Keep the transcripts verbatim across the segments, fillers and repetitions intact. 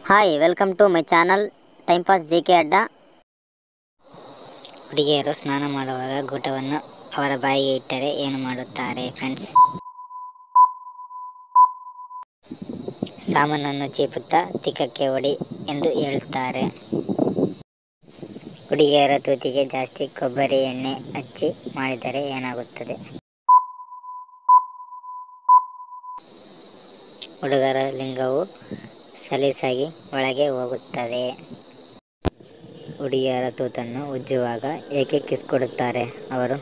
Hi welcome to my channel time pass J K ಅಡ್ಡ. ಹುಡುಗಿಯರು ಸ್ನಾನ ಮಾಡುವಾಗ ಗೂಟವನ್ನು ಅವರ ಬಾಯಿಗೆ ಇಟ್ಟರೆ ಏನು ಮಾಡುತ್ತಾರೆ ಫ್ರೆಂಡ್ಸ್? ಸಾಮಾನನ್ನು ಚೀಪುತ್ತಾ ತಿಕ್ಕಕ್ಕೆ ಹೊಡಿ ಎಂದು ಹೇಳುತ್ತಾರೆ. ಹುಡುಗಿಯರ ತೂತಿಗೆ ಜಾಸ್ತಿ ಕೊಬ್ಬರಿ ಎಣ್ಣೆ ಹಚ್ಚಿ ಮಾಡಿದರೆ ಏನಾಗುತ್ತದೆ? ಹುಡುಗರ ಲಿಂಗವು ಸಲೀಸಾಗಿ ಒಳಗೆ ಹೋಗುತ್ತದೆ. ಹುಡುಗಿಯರ ತೂತನ್ನು ಉಜ್ಜುವಾಗ ಏಕೆ ಕಿಸ್ ಕೊಡುತ್ತಾರೆ ಅವರು?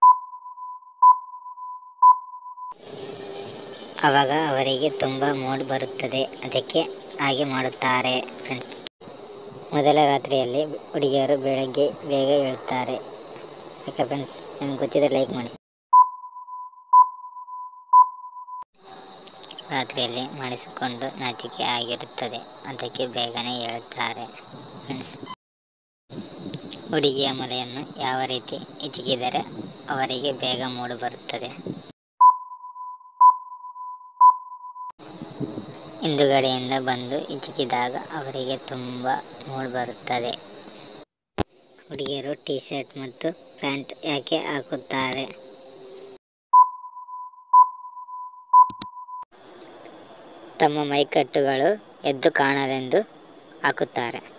ಆವಾಗ ಅವರಿಗೆ ತುಂಬ ಮೂಡ್ ಬರುತ್ತದೆ, ಅದಕ್ಕೆ ಹಾಗೆ ಮಾಡುತ್ತಾರೆ ಫ್ರೆಂಡ್ಸ್. ಮೊದಲ ರಾತ್ರಿಯಲ್ಲಿ ಹುಡುಗಿಯರು ಬೆಳಗ್ಗೆ ಬೇಗ ಏಳುತ್ತಾರೆ ಯಾಕೆ ಫ್ರೆಂಡ್ಸ್? ನಿಮ್ಗೆ ಗೊತ್ತಿದ್ದರೆ ಲೈಕ್ ಮಾಡಿ. ರಾತ್ರಿಯಲ್ಲಿ ಮಾಡಿಸಿಕೊಂಡು ನಾಚಿಕೆ ಆಗಿರುತ್ತದೆ, ಅದಕ್ಕೆ ಬೇಗನೆ ಏಳುತ್ತಾರೆ ಫ್ರೆಂಡ್ಸ್. ಹುಡುಗಿಯ ಮೊಲೆಯನ್ನು ಯಾವ ರೀತಿ ಹಿಚಕಿದರೆ ಅವರಿಗೆ ಬೇಗ ಮೂಡು ಬರುತ್ತದೆ? ಹಿಂದುಗಡೆಯಿಂದ ಬಂದು ಹಿಚಕಿದಾಗ ಅವರಿಗೆ ತುಂಬ ಮೂಡ್ ಬರುತ್ತದೆ. ಹುಡುಗಿಯರು ಟೀ ಶರ್ಟ್ ಮತ್ತು ಪ್ಯಾಂಟ್ ಯಾಕೆ ಹಾಕುತ್ತಾರೆ? ತಮ್ಮ ಮೈಕಟ್ಟುಗಳು ಎದ್ದು ಕಾಣಲೆಂದು ಹಾಕುತ್ತಾರೆ.